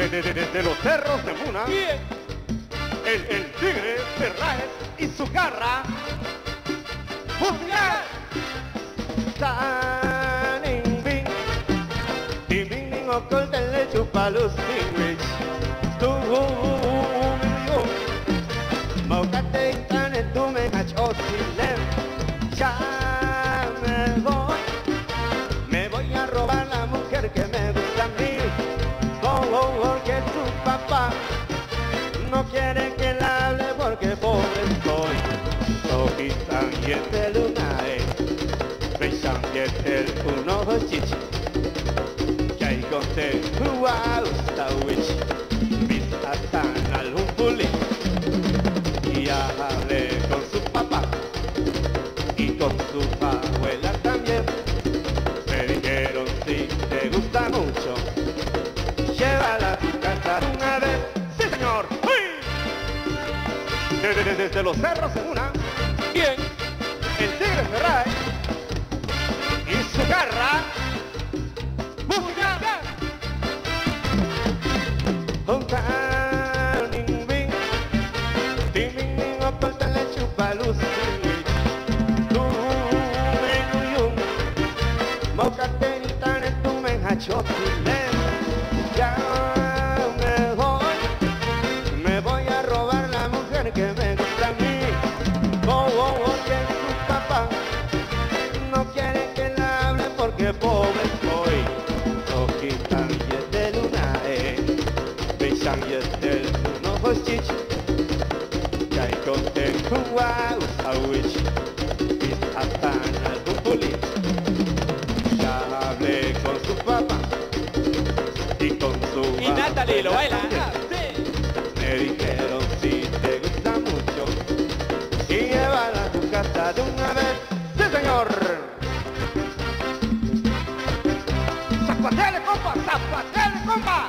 Desde los cerros de Muna, Bien. el tigre Ferraes y su garra musical. Timbing oculta le chupa los tingles. Tú, Mocate y cane, tú me cachó silem. Ya me voy a robar la mujer que me gusta a mí. Porque su papá no quiere que la hable porque pobre estoy. Sokisan yetel unae, besan yetel uno chichi. Yaigote hua ustawich, bisatan algún puli. Y hablé con su papá y con su abuela también. Me dijeron si te gusta mucho, llévala a tu casa una vez. ¡Sí, señor! ¡Uy! Desde los cerros de Muna, Bien. el tigre Ferraes y su garra musical. Timbing oculta le chupa luz. Mocate ni tan en tu menjacho silencio. Ya me voy a robar la mujer que me gusta a mí. Porque su papá no quiere que la hable porque pobre soy. Sokitan yetel unae, besan yetel uno chichi. Yaigote hua ustawich, bisatan algún puli. Ya hablé con su papá y con su Y Natalie lo baila. abuela. Ah, sí. Me dijeron si te gusta mucho y llévala a tu casa de una vez. ¡Sí, señor! ¡Zapatele, compa! ¡Zapatele, compa!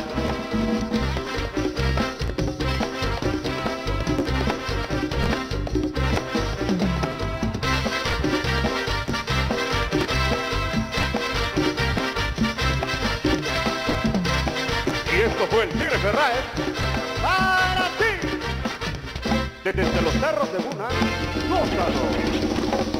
Y esto fue el tigre Ferraes para ti. Desde los cerros de Muna, gózalo.